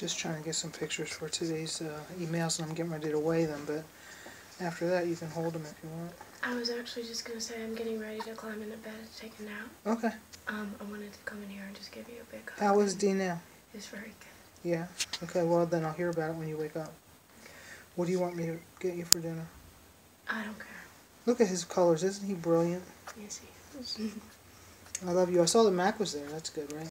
Just trying to get some pictures for today's emails, and I'm getting ready to weigh them, but after that you can hold them if you want. I was actually just going to say I'm getting ready to climb into bed to take a nap. Okay. I wanted to come in here and just give you a big hug. How is Dee now? It's very good. Yeah? Okay, well then I'll hear about it when you wake up. What do you want me to get you for dinner? I don't care. Look at his colors. Isn't he brilliant? Yes, he is. I love you. I saw the Mac was there. That's good, right?